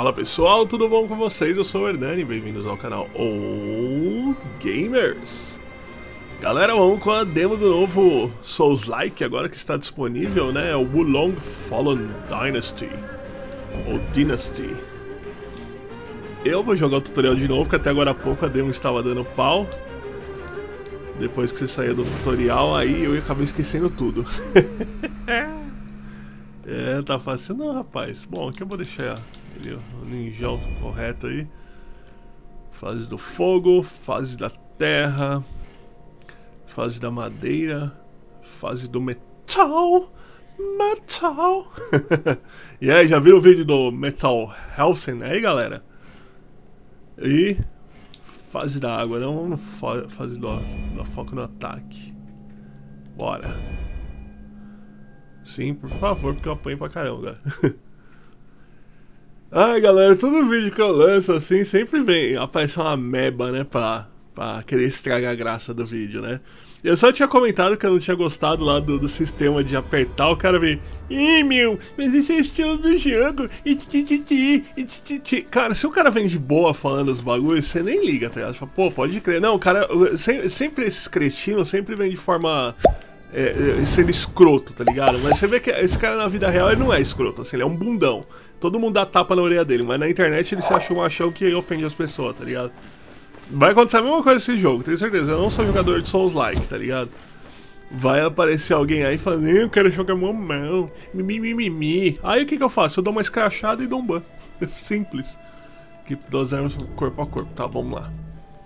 Fala pessoal, tudo bom com vocês? Eu sou o Hernani, bem-vindos ao canal Old Gamers. Galera, vamos com a demo do novo Souls-like, agora que está disponível, né? O Wulong Fallen Dynasty, ou Dynasty. Eu vou jogar o tutorial de novo, porque até agora há pouco a demo estava dando pau. Depois que você saía do tutorial, aí eu acabei esquecendo tudo. É, tá fácil não, rapaz. Bom, aqui eu vou deixar o ninjão correto aí. Fase do fogo, fase da terra, fase da madeira, fase do metal. E aí, já viram o vídeo do Metal Hellsing aí, galera? E fase da água, não fase do foco no ataque. Bora. Sim, por favor, porque eu apanho pra caramba, cara. Ai, galera, todo vídeo que eu lanço assim, sempre aparece uma meba, né, pra querer estragar a graça do vídeo, né. Eu só tinha comentado que eu não tinha gostado lá do sistema de apertar, o cara veio, ih, meu, mas esse é o estilo do jogo, cara, se o cara vem de boa falando os bagulhos, você nem liga, tá ligado? Você fala, pô, pode crer. Não, o cara, sempre esses cretinos sempre vem de forma... sendo escroto, tá ligado? Mas você vê que esse cara na vida real ele não é escroto, assim, ele é um bundão. Todo mundo dá tapa na orelha dele, mas na internet ele se acha um machão que ofende as pessoas, tá ligado? Vai acontecer a mesma coisa nesse jogo, tenho certeza. Eu não sou jogador de Souls-like, tá ligado? Vai aparecer alguém aí falando, eu quero jogar mal, mimimi. Aí o que eu faço? Eu dou uma escrachada e dou um ban. Simples. Que duas armas corpo a corpo, tá? Vamos lá.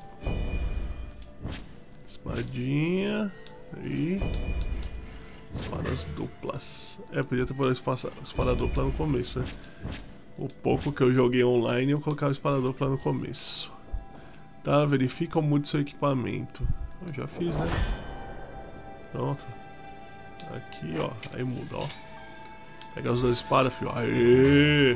Espadinha. E espadas duplas. Podia ter posto espada dupla no começo, né? O pouco que eu joguei online eu colocava espada dupla no começo. Tá, verifica o mood do seu equipamento. Eu já fiz, né? Pronto. Aqui, ó. Aí muda, ó. Pega as duas espadas, filho. Aê!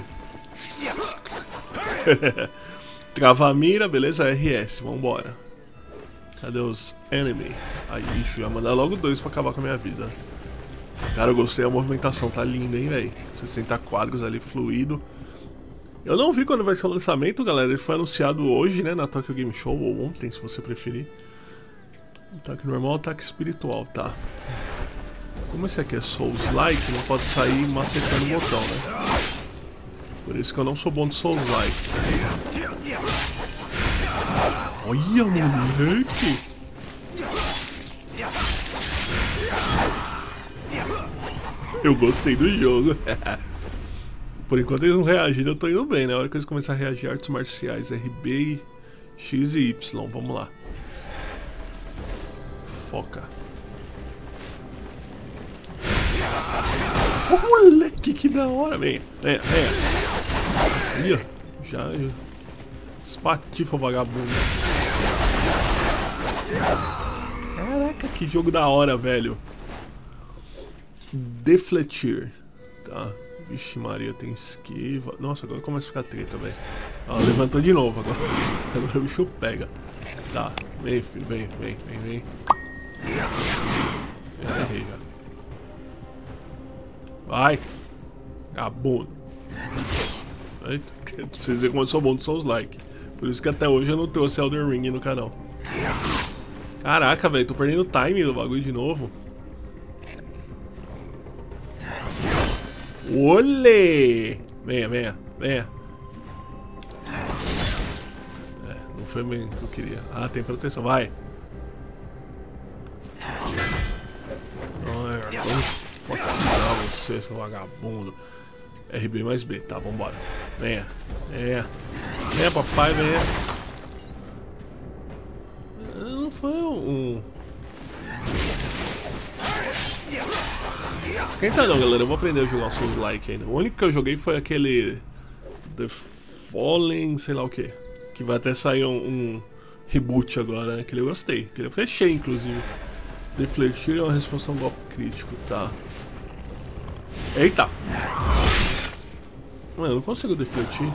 Trava a mira, beleza? RS, vambora. Cadê os enemy? Aí, bicho, ia mandar logo dois pra acabar com a minha vida. Cara, eu gostei da movimentação, tá linda, hein, velho? 60 quadros ali, fluido. Eu não vi quando vai ser o lançamento, galera. Ele foi anunciado hoje, né, na Tokyo Game Show, ou ontem, se você preferir. Ataque normal, ataque espiritual, tá. Como esse aqui é Souls-like, não pode sair macetando o botão, né? Por isso que eu não sou bom de Souls-like. Olha, moleque! Eu gostei do jogo. Por enquanto eles não reagiram, eu tô indo bem, né? Na hora que eles começarem a reagir, artes marciais RB, X e Y, vamos lá. Foca. Oh, moleque, que da hora! Venha. Aí, ó. Já... Espatifa o vagabundo. Caraca, que jogo da hora, velho. Defletir. Tá. Vixe Maria, tem esquiva. Nossa, agora começa a ficar treta, velho. Ó, levantou de novo agora. Agora o bicho pega. Tá. Vem, filho. Vem. Já errei, já. Vai. Vagabundo. Eita. Pra vocês verem como eu sou bom de Souls-like. Por isso que até hoje eu não trouxe Elden Ring no canal. Caraca, velho, tô perdendo o time do bagulho de novo. Olê! Venha. Não foi bem o que eu queria. Ah, tem proteção, vai. Vamos fatigar você, seu vagabundo. RB mais B, tá, vambora. Venha, papai, venha. Não foi um... Esquenta não, galera, eu vou aprender a jogar Souls-like ainda. O único que eu joguei foi aquele... The Fallen, sei lá o que. Que vai até sair um reboot agora, né? Que eu gostei, que eu fechei, inclusive. Defletir é uma resposta a um golpe crítico, tá. Eita! Mano, eu não consigo defletir.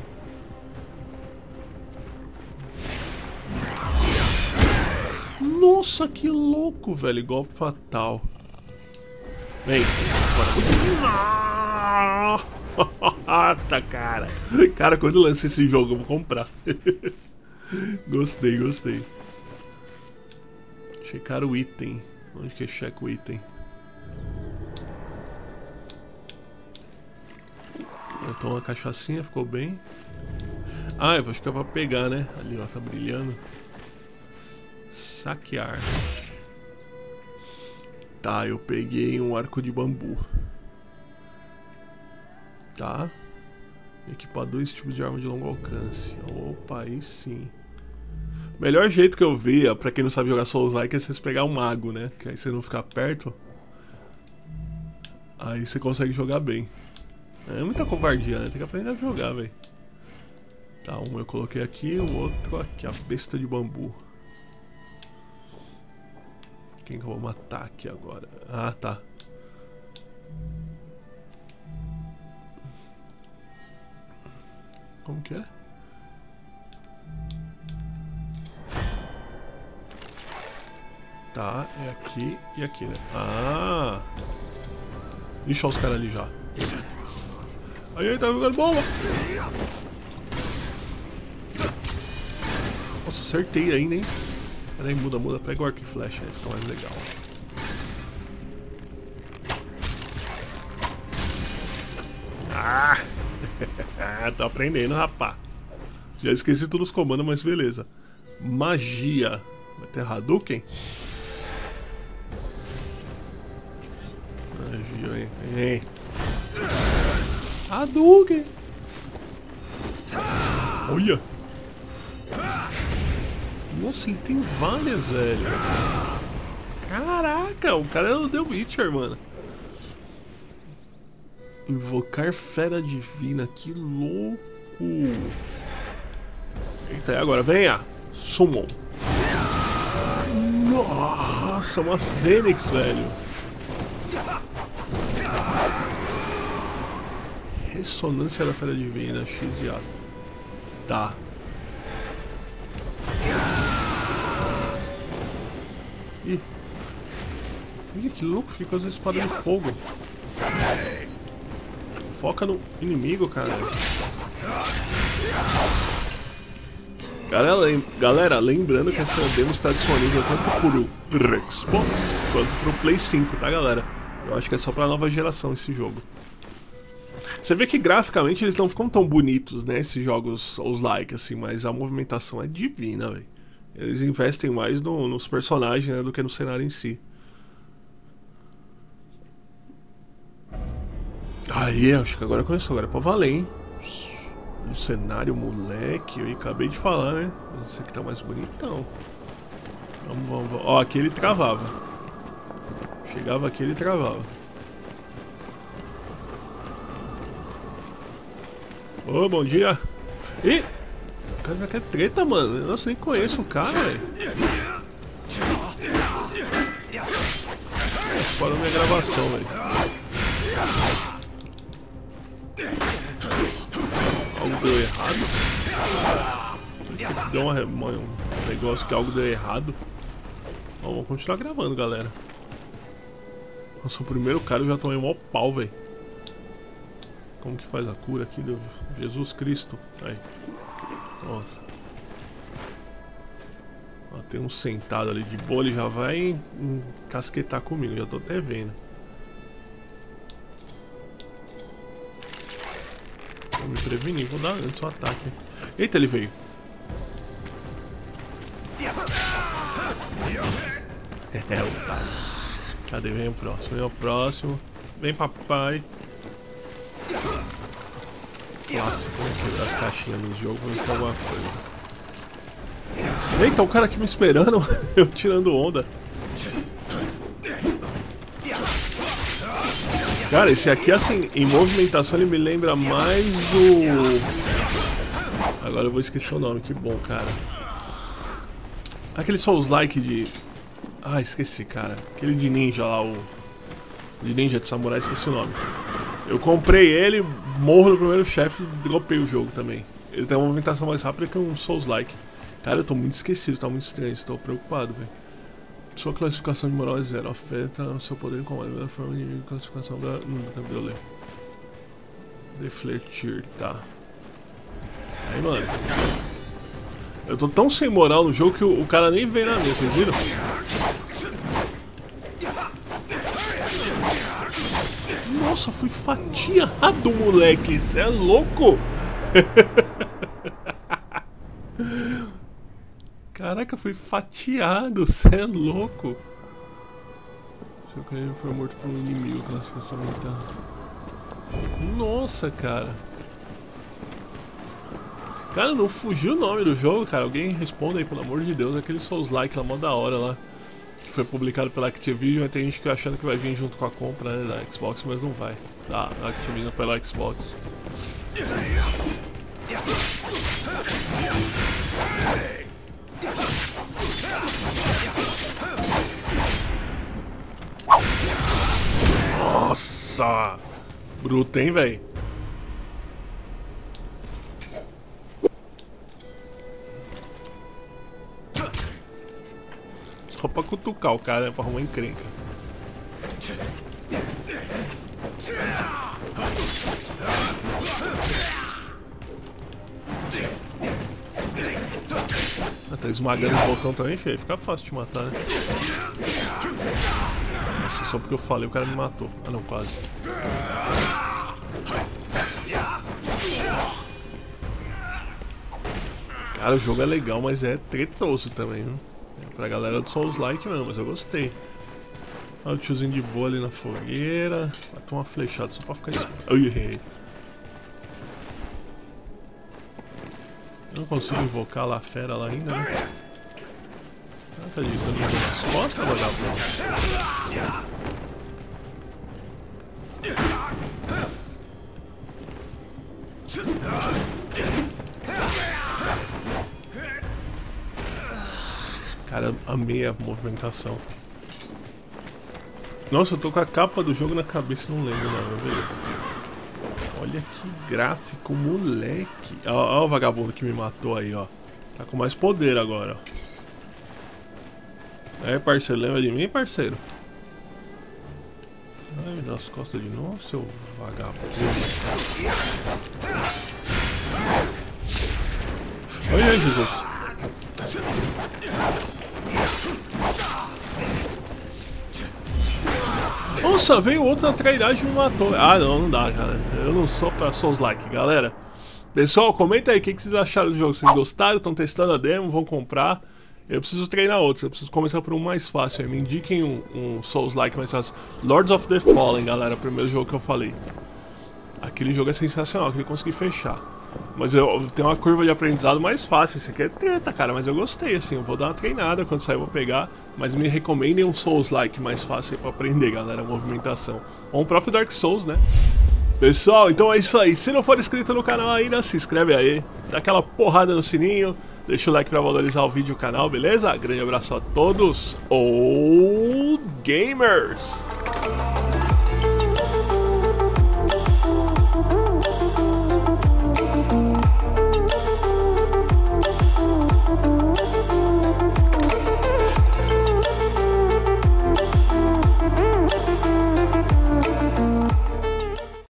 Nossa, que louco, velho. Golpe fatal. Vem. Nossa, cara. Cara, quando lança esse jogo, eu vou comprar. Gostei, gostei. Checar o item. Onde que checa o item? Então uma cachaçinha, ficou bem. Ah, eu acho que é pra pegar, né? Ali, ó, tá brilhando. Saquear. Tá, eu peguei um arco de bambu. Tá. Equipar 2 tipos de arma de longo alcance. Opa, aí sim. O melhor jeito que eu vi, pra quem não sabe jogar Souls-like, é vocês pegar um mago, né? Que aí você não ficar perto. Aí você consegue jogar bem. É muita covardia, né? Tem que aprender a jogar, velho. Tá, um eu coloquei aqui, o outro aqui, a besta de bambu. Quem que eu vou matar aqui agora? Ah, tá. Como que é? Tá, é aqui e aqui, né? Ah! Ixi, olha os caras ali já. Aí, tá jogando bomba! Nossa, acertei ainda, hein? Peraí, muda, pega o arco e flecha aí, fica mais legal. Ah! Tô aprendendo, rapá. Já esqueci todos os comandos, mas beleza. Magia. Vai ter Hadouken? Magia, hein? Hadouken! Olha! Nossa, ele tem várias, velho. Caraca, o cara é o The Witcher, mano. Invocar fera divina, que louco. Eita, e agora? Venha! Summon. Nossa, uma fênix, velho. Ressonância da fera divina, X e A. Tá. Ih. Olha que louco, fica com as espadas de fogo. Foca no inimigo, cara. Galera, lembrando que essa demo está disponível tanto pro Xbox quanto pro Play 5, tá, galera? Eu acho que é só pra nova geração esse jogo. Você vê que graficamente eles não ficam tão bonitos, né, esses jogos, os like, assim, mas a movimentação é divina, velho. Eles investem mais nos personagens, né, do que no cenário em si. Aí, acho que agora começou, agora é pra valer, hein? O cenário, moleque, eu acabei de falar, né? Esse aqui tá mais bonitão. Vamos. Ó, aqui ele travava. Chegava aqui, ele travava. Ô, bom dia. Ih! O cara já quer treta, mano. Nossa, nem conheço o cara, velho. Parou minha gravação, velho. Algo deu errado? Deu um negócio que algo deu errado. Ó, vamos continuar gravando, galera. Nossa, o primeiro cara eu já tomei um pau, velho. Como que faz a cura aqui, Deus? Jesus Cristo. Aí. Nossa. Ó, tem um sentado ali de boa, ele já vai encasquetar comigo, já tô até vendo. Vou me prevenir, vou dar antes o ataque. Eita, ele veio. É, otário. Cadê? Vem o próximo, vem o próximo. Vem, papai. Clássico, né? Quebrar as caixinhas nos jogos, vamos ter alguma coisa. Eita, o cara aqui me esperando, eu tirando onda. Cara, esse aqui, assim, em movimentação, ele me lembra mais o... Agora eu vou esquecer o nome, que bom, cara. Aquele Souls-like de... Ah, esqueci, cara. Aquele de ninja lá, o... De ninja de samurai, esqueci o nome. Eu comprei ele, morro no primeiro chefe e dropei o jogo também. Ele tem uma movimentação mais rápida que um Souls-like. Cara, eu tô muito esquecido, tá muito estranho, estou preocupado, velho. Sua classificação de moral é 0, afeta o seu poder em comando. A melhor forma de classificação da... Não dá tempo de eu ler. Defletir, tá. Aí, mano. Eu tô tão sem moral no jogo que o cara nem vem na mesa, vocês viram? Nossa, fui fatiado, moleque. Você é louco? Caraca, fui fatiado. Você é louco. Seu carinho foi morto por um inimigo. Classificação militar. Nossa, cara. Cara, não fugiu o nome do jogo, cara. Alguém responda aí, pelo amor de Deus. Aquele Souls-like lá, mó da hora lá. Que foi publicado pela Activision. Mas tem gente que achando que vai vir junto com a compra, né, da Xbox, mas não vai. Ah, a Activision pela Xbox. Nossa! Bruto, hein, velho? Só pra cutucar o cara, né, pra arrumar encrenca. Ah, tá esmagando o botão também, filho. Fica fácil de matar, né? Nossa, só porque eu falei o cara me matou. Ah não, quase. Cara, o jogo é legal, mas é tretoso também, viu? É pra galera do Souls-like mesmo, mas eu gostei. Olha o tiozinho de boa ali na fogueira. Vai tomar uma flechada só pra ficar... Ai, errei. Eu não consigo invocar lá a fera lá ainda, né? Ah, tá de dano nas costas, vagabundo. Cara, amei a movimentação. Nossa, eu tô com a capa do jogo na cabeça e não lembro não, beleza. Olha que gráfico, moleque. Ó, o vagabundo que me matou aí, ó. Tá com mais poder agora, ó. Aí, parceiro, lembra de mim, parceiro? Ai, me dá as costas de novo, seu vagabundo. Olha aí, Jesus. Nossa, veio outro na trairagem e me matou. Ah, não, não dá, cara. Eu não sou pra Souls-like, galera. Pessoal, comenta aí o que vocês acharam do jogo. Vocês gostaram? Estão testando a demo? Vão comprar? Eu preciso treinar outros. Eu preciso começar por um mais fácil. Aí me indiquem um Souls-like mais fácil. Lords of the Fallen, galera. O primeiro jogo que eu falei. Aquele jogo é sensacional. Aquele consegui fechar. Mas eu tenho uma curva de aprendizado mais fácil. Isso aqui é treta, cara. Mas eu gostei, assim. Eu vou dar uma treinada. Quando sair eu vou pegar. Mas me recomendem um Souls-like mais fácil aí pra aprender, galera. A movimentação. Ou um próprio Dark Souls, né? Pessoal, então é isso aí. Se não for inscrito no canal ainda, se inscreve aí. Dá aquela porrada no sininho. Deixa o like pra valorizar o vídeo e o canal, beleza? Grande abraço a todos. Old Gamers!